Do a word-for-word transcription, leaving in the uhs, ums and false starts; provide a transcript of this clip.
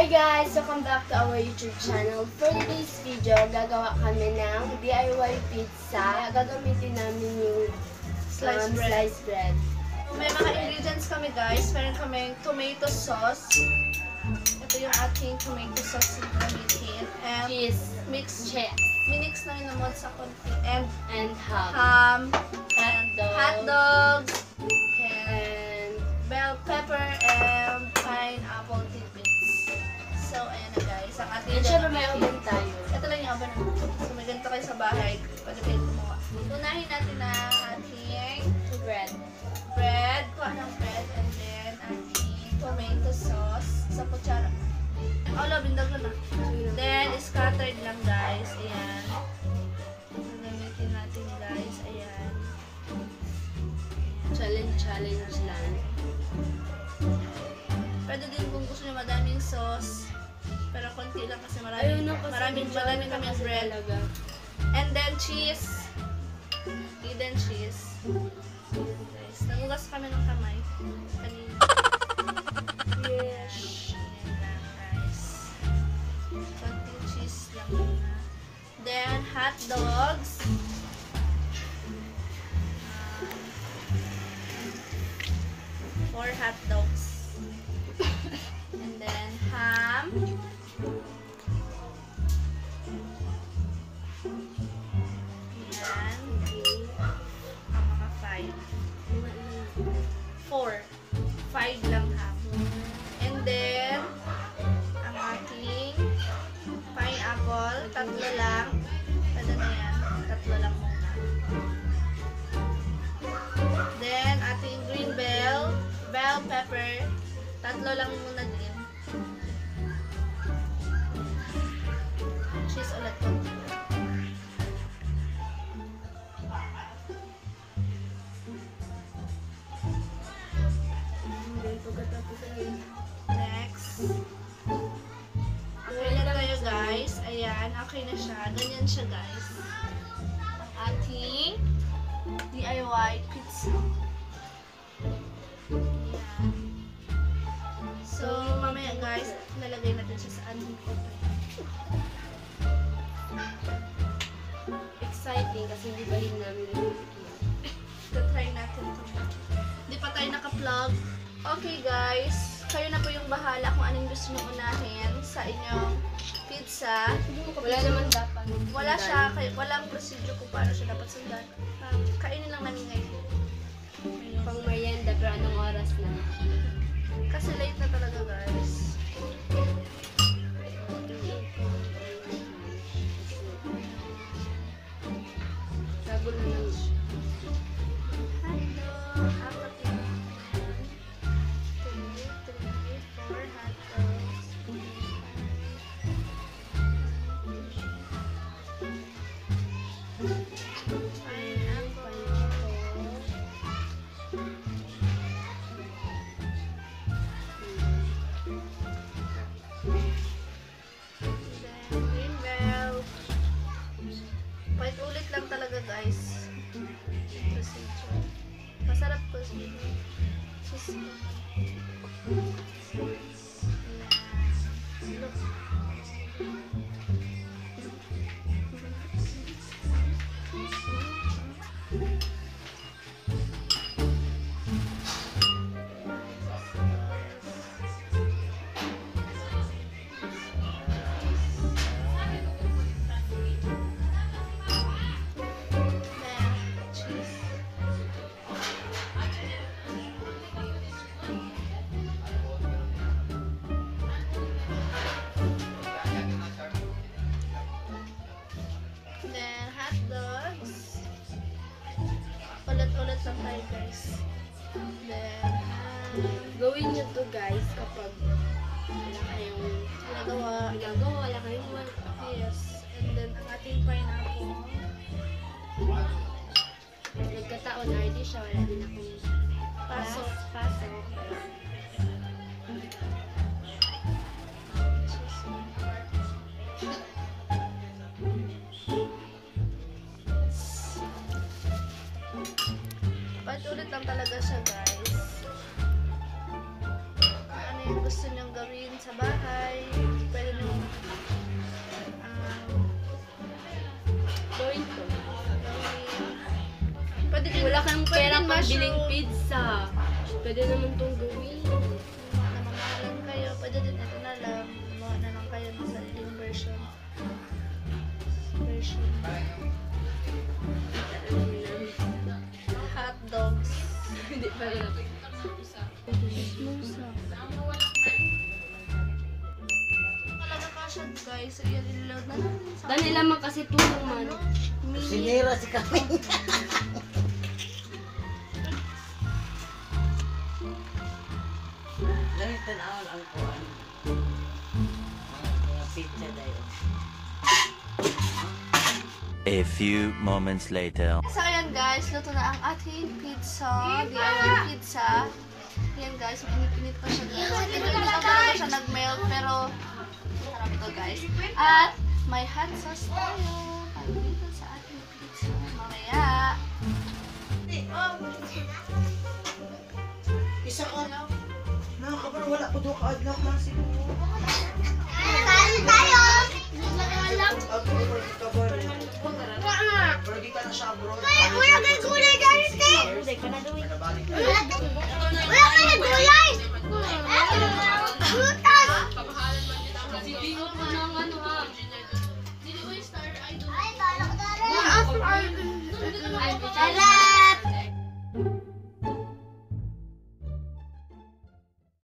Hi guys! Welcome back to our YouTube channel. For today's video, gagawa kami ng D I Y pizza. Gagamitin namin yung Sliced um, bread. sliced bread. May mga ingredients kami guys. Meron kaming tomato sauce. Ito yung ating tomato sauce na gamitin. And Cheese. mix, Cheese. minix na yun naman sa konti. And And ham. ham. Hot And dog. hot dogs. And And bell pepper. And pineapple tidbits. So, ayan na guys. Ang ating and syempre may gagamitin. oven tayo. Ito lang yung oven. So, may ganito kayo sa bahay. Pwede kayo gumawa. Unahin natin na ating Bread. bread. Kuha ng bread. And then, ating tomato sauce. Sa kutsara. Oh, lo, bindag na na. Then, scattered lang guys. Ayan. Gagamitin natin guys. Ayan. Challenge, challenge lang. Pwede din kung gusto nyo madaming sauce. Pero konti lang kasi Ayun maraming, na kasi maraming, maraming kami bread. talaga. And then cheese. Hidden cheese. Ayan guys. Nagugas kami ng kamay. Kanina. Yes. Ayan lang guys. Konting cheese lang muna. Then hot dogs. Um, four hot dogs. And then ham. Ayan. Ang mga five. Four. Five lang ham. And then, ang ating pineapple. Tatlo lang. Pwede na yan. Tatlo lang muna. Then, ating green bell. Bell pepper. Tatlo lang muna din. Cheese ulit po. Next. Okay na tayo guys. Ayan, okay na siya. Ganyan siya guys. Ang ating D I Y pizza. Ayan. So, mamaya guys, lalagay natin siya sa ating oven. Exciting kasi hindi ba rin namin yung Try natin ito. Hindi pa tayo naka-vlog. Okay guys, kayo na po yung bahala kung anong gusto nyo unahin sa inyong pizza. Wala naman dapat. Wala siya, kay, walang procedure kung paano siya dapat sundan. Um, kainin lang namin ngayon. Ayun. Pang merienda, pero anong oras na? Kasi late na talaga guys. Sabo na lang siya. Hello, apat lang. Two, three, four hot dogs. Then, green bell. Paulit-ulit lang talaga guys. Procedure. Masarap to siya. Cheese. Ayan. Look. Then, cheese. Then, hot dogs. Ulit-ulit lang tayo guys. Then, ah, Gawin nyo to guys kapag wala kayong ginagawa. ginagawa, wala kayong work. Yes. And then, ang ating pineapple. Nagkataon R D siya, wala din akong Paso. paso. Paulit-ulit lang talaga siya guys. Ano yung gusto niyong gawin sa bahay. Pwede niyong um, Gawin ko. gawin. Pwede din Wala kang pera din pang biling mushroom. pizza. Pwede naman tong gawin. Namamahalan kayo. Pwede din ito na lang. Gumawa na lang kayo ng sariling version. Version. Hot dogs. Hindi pa rin. Talaga kasya guys. So, yan ilaw na lang. Dahil lamang kasi tulong man. Mini. Sinira si kami. Dahil tanawal ang kuwan. Mga pizza dayo. A few moments later. So, ayan guys. Luto na ang ating pizza. D I Y pizza. Ayan guys. Pinipinit pa siya guys. Hindi ko na talaga siya nag-melt. Pero, sarap ito guys. At, may hot sauce tayo. Para dito sa ating pizza. Mamaya. Isa ka. Nakakabar, wala ko doon ka-adlock lang siguro. Kain tayo! Ako, wala ka ba? Pero di ka na siya abroad. Kuya, may gulay dyan, Steve! Nabalik tayo.